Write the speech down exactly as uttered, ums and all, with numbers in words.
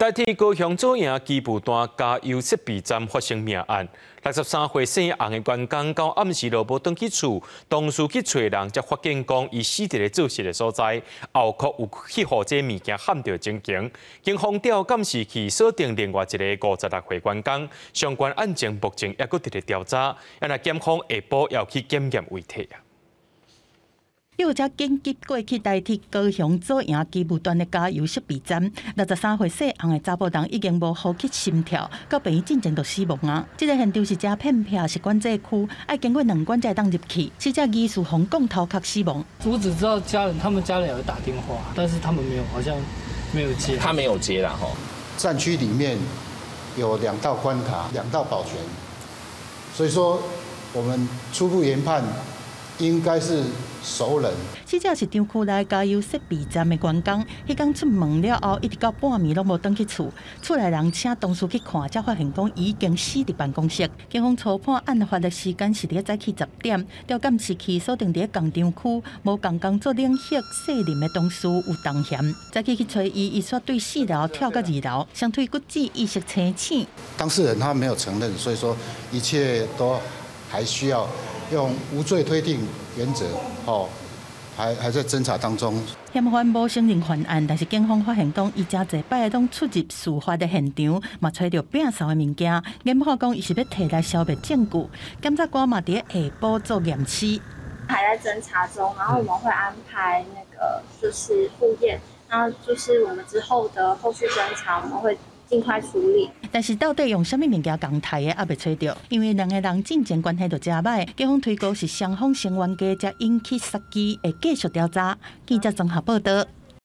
台铁高雄左营基步段加油设备站发生命案，六十三岁姓洪的员工到暗时落无转去厝，同事去找人，才发现讲伊死伫咧做事的所在，后壳有去互这物件焊着情形。警方调监视器锁定另外一个五十六岁员工，相关案情目前还佫伫咧调查，因为检方下晡要去检验遗体啊。 又则紧急过去台铁高雄左营基步段的加油设备站，六十三岁姓洪的查甫人已经无呼吸心跳，到病院进前就死亡啊！这个现场是只片片是管制区，要经过两关才当入去，死者疑似红共头壳死亡。 我只知道家人，他们家人有打电话，但是他们没有，好像没有接。 他没有接啦，吼。 战区里面有两道关卡，两道保全，所以说我们初步研判应该是。 熟人， 死者是厂区内加油设备站的员工。迄天出门了后，一直到半暝拢无转去厝。厝内人请同事去看，才发现讲已经死伫办公室。警方初判案发的时间是伫早起十点，调监视器锁定伫工厂区，无共工作冷血细林的同事有同嫌。早起去找伊，伊说对四楼跳到二楼，双腿骨折，意识清醒。 当事人他没有承认，所以说一切都还需要用无罪推定原则。 哦，还还在侦查当中。 嫌犯无承认犯案，但是警方发现讲，伊真侪摆拢出入事发的现场，嘛找到摒扫的物件。检方讲，伊是要摕来消灭证据。检察官嘛伫下晡做验尸， 还在侦查中，然后我们会安排那个就是复验，然后就是我们之后的后续侦查，我们会。 尽快处理，但是到底用什么物件共杀的，还未找到。因为两个人进前关系就真歹，警方推估是双方成员家才引起杀机，会继续调查。记者综合报道。